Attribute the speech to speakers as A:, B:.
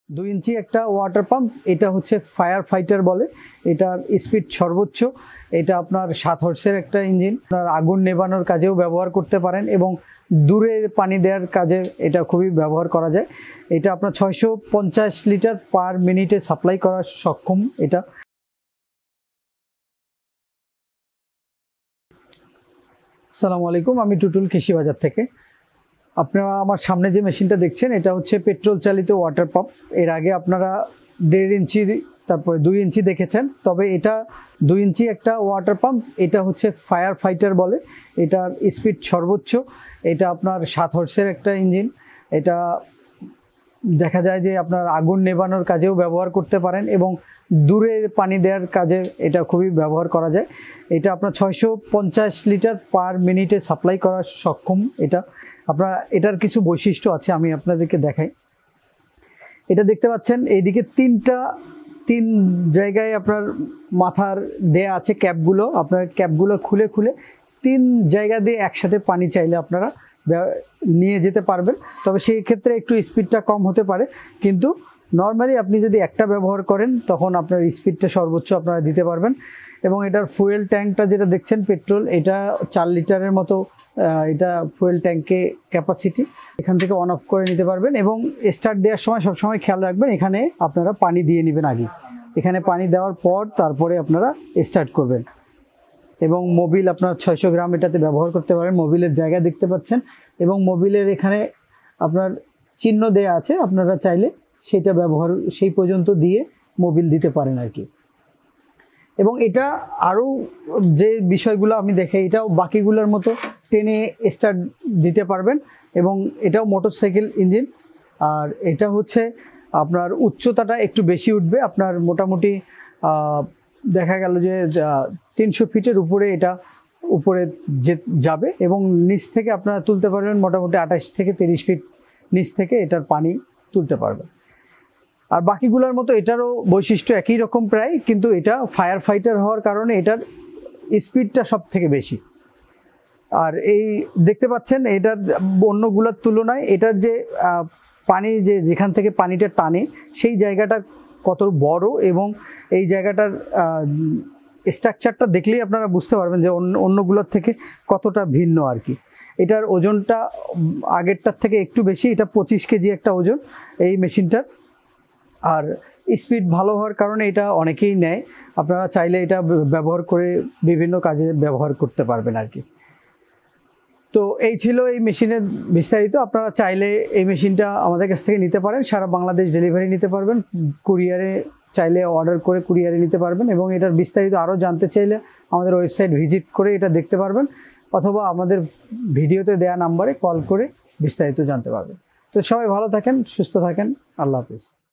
A: 2 ইঞ্চি একটা water pump. এটা হচ্ছে ফায়ার ফাইটার বলে। এটার স্পিড সর্বোচ্চ। এটা আপনার 7 হর্সের একটা ইঞ্জিন। আপনার আগুন নেভানোর কাজেও ব্যবহার করতে পারেন এবং দূরে পানি দেওয়ার কাজে এটা খুবই ব্যবহার করা যায়। এটা আপনার 650 লিটার পার মিনিটে সাপ্লাই করা সক্ষম। এটা আসসালামু আলাইকুম, আমি টুটুল কৃষি বাজার থেকে। আপনারা আমার সামনে যে মেশিনটা দেখছেন এটা হচ্ছে পেট্রোল চালিত ওয়াটার পাম্প। এর আগে আপনারা 1.5 ইঞ্চি তারপরে 2 ইঞ্চি দেখেছেন, তবে এটা 2 ইঞ্চি একটা ওয়াটার পাম্প। এটা হচ্ছে ফায়ার ফাইটার বলে। এটার স্পিড সর্বোচ্চ। এটা আপনার 7 হর্সের একটা ইঞ্জিন। এটা দেখা যায় যে আপনার আগুন নেভানোর কাজেও ব্যবহার করতে পারেন এবং দূরে পানি দেওয়ার কাজে এটা খুবই ব্যবহার করা যায়। এটা আপনার 650 লিটার পার মিনিটে সাপ্লাই করা সক্ষম। এটার কিছু বৈশিষ্ট্য আছে, আমি আপনাদেরকে দেখাই। এটা দেখতে পাচ্ছেন এইদিকে তিন জায়গায় আপনার মাথার দেয়া আছে ক্যাপগুলো। আপনার ক্যাপগুলো খুলে 3 জায়গা দিয়ে একসাথে পানি চাইলে আপনারা নিয়ে যেতে পারবেন। তবে সেই ক্ষেত্রে একটু স্পিডটা কম হতে পারে, কিন্তু নর্মালি আপনি যদি একটা ব্যবহার করেন তখন আপনার স্পিডটা সর্বোচ্চ আপনারা দিতে পারবেন। এবং এটার ফুয়েল ট্যাঙ্কটা যেটা দেখছেন পেট্রোল, এটা 4 লিটারের মতো এটা ফুয়েল ট্যাঙ্কে ক্যাপাসিটি। এখান থেকে অন অফ করে নিতে পারবেন এবং স্টার্ট দেওয়ার সময় সবসময় খেয়াল রাখবেন এখানে আপনারা পানি দিয়ে নেবেন আগে। এখানে পানি দেওয়ার পর তারপরে আপনারা স্টার্ট করবেন। এবং মোবিল আপনার 600 গ্রাম এটাতে ব্যবহার করতে পারেন। মোবিলের জায়গা দেখতে পাচ্ছেন এবং মোবিলের এখানে আপনার চিহ্ন দেয়া আছে, আপনারা চাইলে সেটা ব্যবহার সেই পর্যন্ত দিয়ে মোবিল দিতে পারেন আর কি। এবং এটা আরও যে বিষয়গুলো আমি দেখে, এটাও বাকিগুলোর মতো টেনে স্টার্ট দিতে পারবেন এবং এটাও মোটরসাইকেল ইঞ্জিন। আর এটা হচ্ছে আপনার উচ্চতাটা একটু বেশি উঠবে। আপনার মোটামুটি দেখা গেল যে 300 ফিটের উপরে এটা উপরে যাবে এবং নিচ থেকে আপনারা তুলতে পারবেন মোটামুটি 28 থেকে 30 ফিট নিচ থেকে এটার পানি তুলতে পারবেন। আর বাকিগুলোর মতো এটারও বৈশিষ্ট্য একই রকম প্রায়, কিন্তু এটা ফায়ার ফাইটার হওয়ার কারণে এটার স্পিডটা সব থেকে বেশি। আর এই দেখতে পাচ্ছেন এটার অন্যগুলোর তুলনায় এটার যে পানি যেখান থেকে পানিটা টানে সেই জায়গাটা কত বড় এবং এই জায়গাটার স্ট্রাকচারটা দেখলেই আপনারা বুঝতে পারবেন যে অন্যগুলোর থেকে কতটা ভিন্ন আর কি। এটার ওজনটা আগেরটার থেকে একটু বেশি। এটা 25 কেজি একটা ওজন এই মেশিনটার। আর স্পিড ভালো হওয়ার কারণে এটা অনেকেই নেয়। আপনারা চাইলে এটা ব্যবহার করে বিভিন্ন কাজে ব্যবহার করতে পারবেন আর কি। তো এই ছিল এই মেশিনের বিস্তারিত। আপনারা চাইলে এই মেশিনটা আমাদের কাছ থেকে নিতে পারেন। সারা বাংলাদেশ ডেলিভারি নিতে পারবেন। কুরিয়ারে চাইলে অর্ডার করে কুরিয়ারে নিতে পারবেন এবং এটার বিস্তারিত আরও জানতে চাইলে আমাদের ওয়েবসাইট ভিজিট করে এটা দেখতে পারবেন, অথবা আমাদের ভিডিওতে দেয়া নাম্বারে কল করে বিস্তারিত জানতে পারবেন। তো সবাই ভালো থাকেন, সুস্থ থাকেন। আল্লাহ হাফিজ।